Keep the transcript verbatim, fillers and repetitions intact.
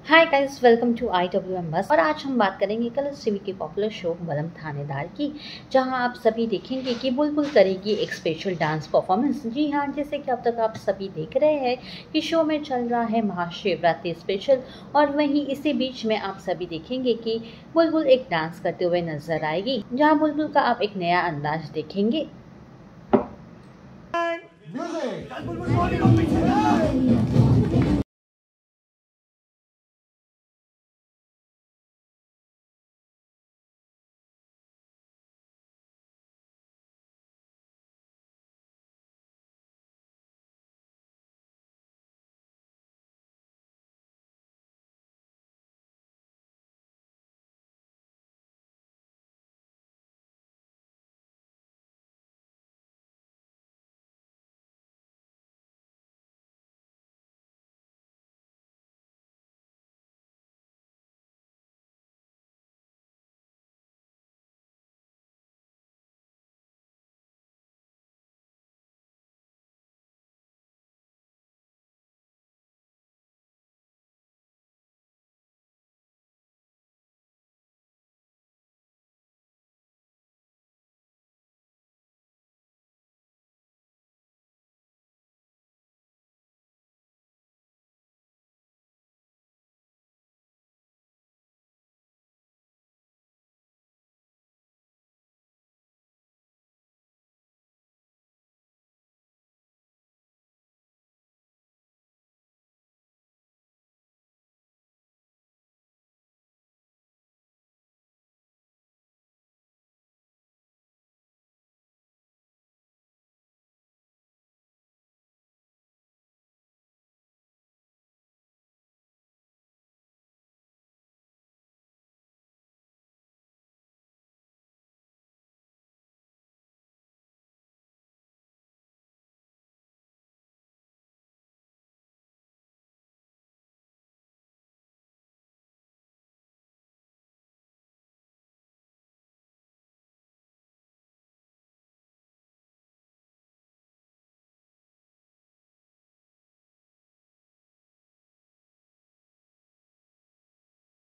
Hi guys, welcome to I W M buzz. और आज हम बात करेंगे कलर्स टीवी के पॉपुलर शो बलम थानेदार की, जहां आप सभी देखेंगे कि बुलबुल करेगी एक स्पेशल डांस परफॉर्मेंस। जी हाँ, जैसे कि अब तक आप सभी देख रहे हैं कि शो में चल रहा है महाशिवरात्रि स्पेशल, और वहीं इसी बीच में आप सभी देखेंगे कि बुलबुल एक डांस करते हुए नजर आएगी, जहाँ बुलबुल का आप एक नया अंदाज देखेंगे। Music.